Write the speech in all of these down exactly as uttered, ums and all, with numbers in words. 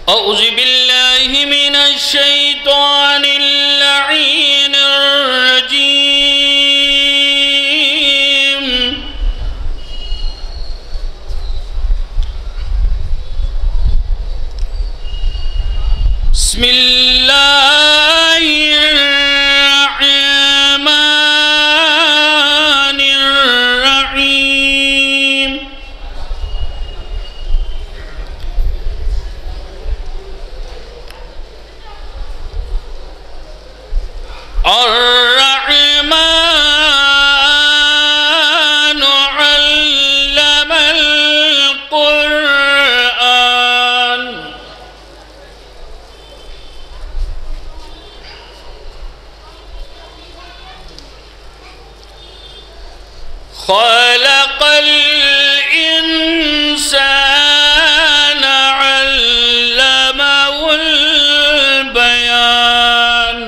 أعوذ بالله من الشيطان اللعين الرجيم. بسم الله الرحمن الرحيم. الرحمن علم القرآن. خلق الإنسان علمه البيان.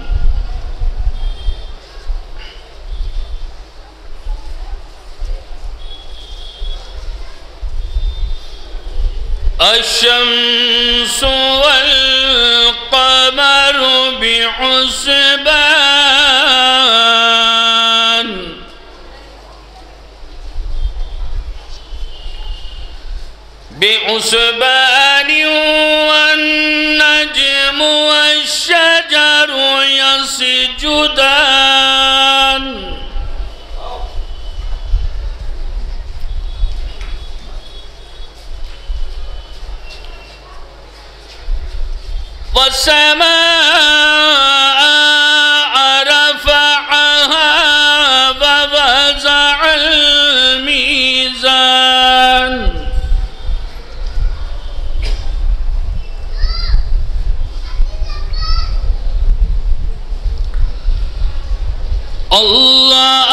الشمس والقمر بحسبان. بحسبان والنجم والشجر يسجدان. والسماء رفعها ووضع الميزان. الله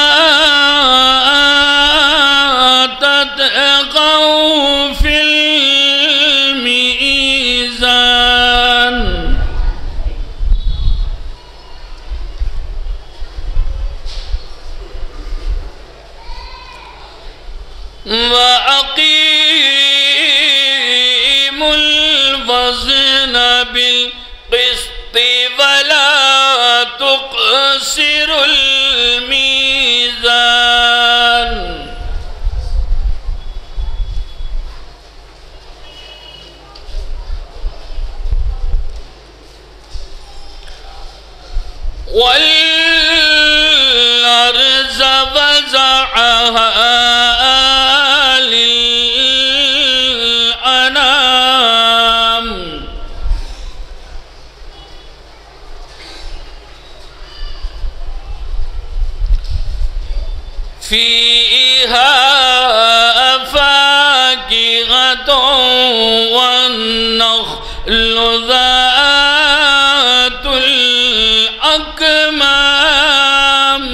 تطغوا في الميزان. وأقيموا الوزن بالقسط ولا تخسروا الميزان. والأرض وضعها للأنام. فيها فاكهة والنخل ذات الأكمام.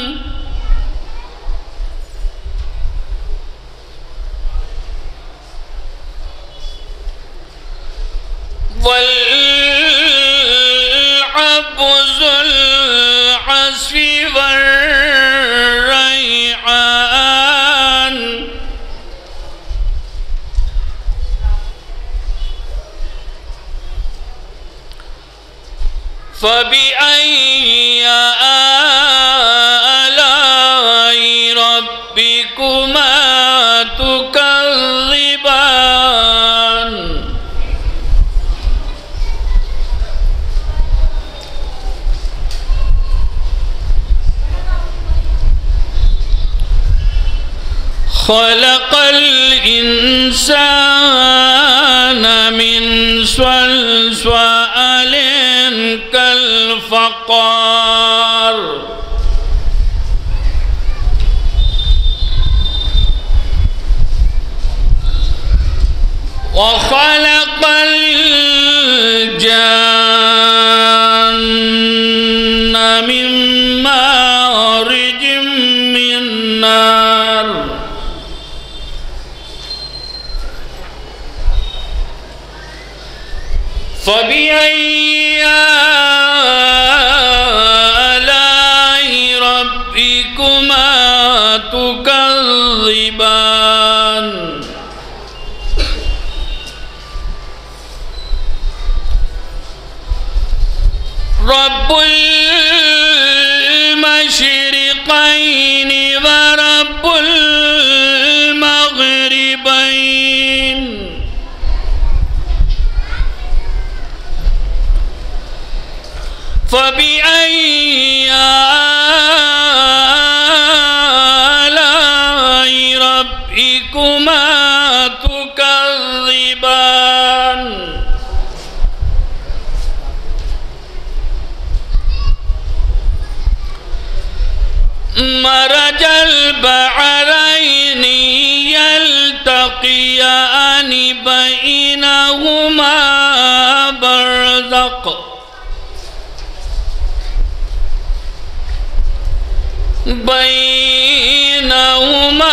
والحب ذو العصف والريحان. فبأي آلاء ربكما تكذبان. خلق الإنسان من صلصال كالفخار. وخلق الجن من مارج من نار. فبأي آلاء ربكما تكذبان. رب المشرقين ورب المغربين فبأي آلاء ربكما تكذبان مرج البحرين يلتقيان بينهما برزخ بينهما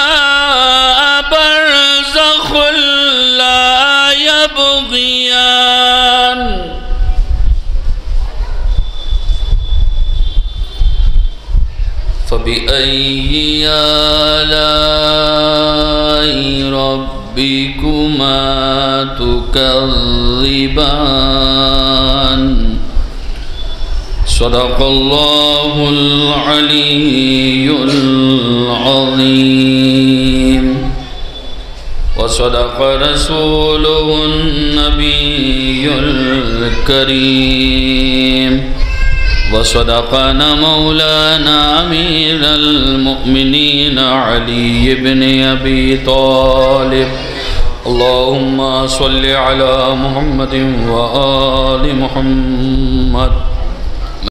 برزخ لا يبغيان فبأي آلاء ربكما تكذبان صدق الله العلي العظيم وصدق رسوله النبي الكريم وصدقنا مولانا أمير المؤمنين علي بن أبي طالب اللهم صل على محمد وآل محمد